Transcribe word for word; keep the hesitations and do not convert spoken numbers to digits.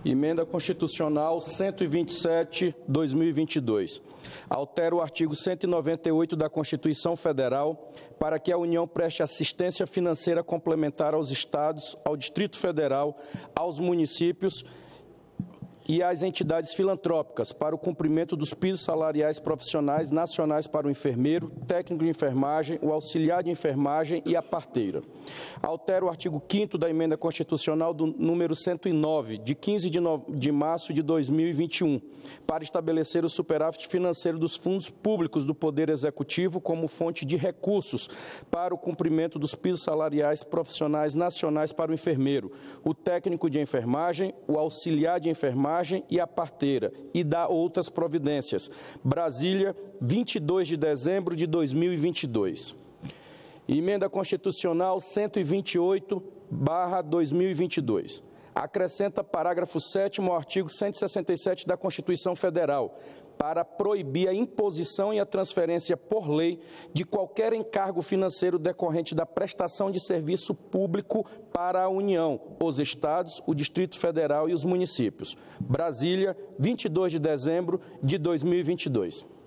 Emenda Constitucional cento e vinte e sete, dois mil e vinte e dois. Altera o artigo cento e noventa e oito da Constituição Federal para que a União preste assistência financeira complementar aos Estados, ao Distrito Federal, aos municípios e às entidades filantrópicas para o cumprimento dos pisos salariais profissionais nacionais para o enfermeiro, técnico de enfermagem, o auxiliar de enfermagem e a parteira. Altera o artigo quinto da Emenda Constitucional do número cento e nove, de quinze de março de dois mil e vinte e um, para estabelecer o superávit financeiro dos fundos públicos do Poder Executivo como fonte de recursos para o cumprimento dos pisos salariais profissionais nacionais para o enfermeiro, o técnico de enfermagem, o auxiliar de enfermagem e a parteira, e dá outras providências. Brasília, vinte e dois de dezembro de dois mil e vinte e dois. Emenda Constitucional cento e vinte e oito barra dois mil e vinte e dois. Acrescenta parágrafo sétimo ao artigo cento e sessenta e sete da Constituição Federal, para proibir a imposição e a transferência por lei de qualquer encargo financeiro decorrente da prestação de serviço público para a União, os Estados, o Distrito Federal e os municípios. Brasília, vinte e dois de dezembro de dois mil e vinte e dois.